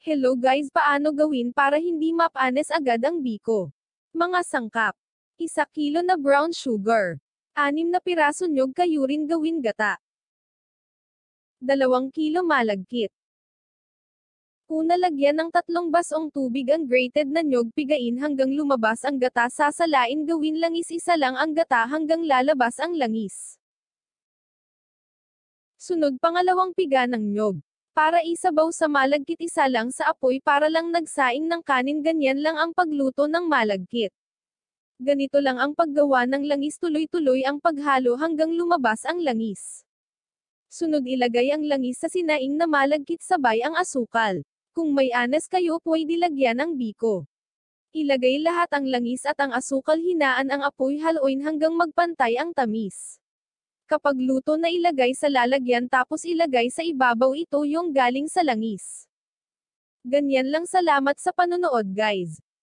Hello guys, paano gawin para hindi mapanis agad ang biko? Mga sangkap. 1 kilo na brown sugar. 6 na piraso nyog kayurin gawin gata. 2 kilo malagkit. Una, lagyan ng 3 basong tubig ang grated na nyog, pigain hanggang lumabas ang gata, sasalain, gawin langis, isa lang ang gata hanggang lalabas ang langis. Sunod, pangalawang piga ng nyog. Para isabaw sa malagkit, isa lang sa apoy para lang nagsaing ng kanin, ganyan lang ang pagluto ng malagkit. Ganito lang ang paggawa ng langis, tuloy-tuloy ang paghalo hanggang lumabas ang langis. Sunod, ilagay ang langis sa sinaing na malagkit sabay ang asukal. Kung may anas kayo, pwede lagyan ng biko. Ilagay lahat ang langis at ang asukal, hinaan ang apoy, haluin hanggang magpantay ang tamis. Kapag luto na, ilagay sa lalagyan tapos ilagay sa ibabaw ito yung galing sa langis. Ganyan lang, salamat sa panonood guys.